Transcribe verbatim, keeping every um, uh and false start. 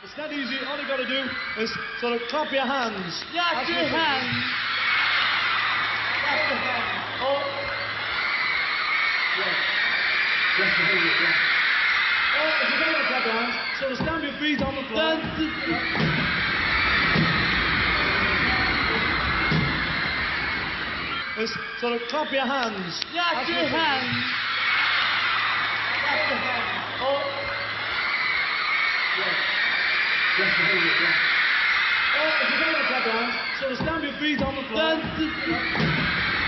It's not easy. All you got to do is sort of clap your hands. Clap your hands. Clap your hands. Oh. Yeah. Yes, yeah. Oh, if you're going to clap your hands, sort of stamp your feet on the floor. Is sort of clap your hands. Clap your hands. Clap your hands. Oh. Yeah. Yes, yeah. Oh, if you're going to clap your hands, sort of stamp your feet on the floor.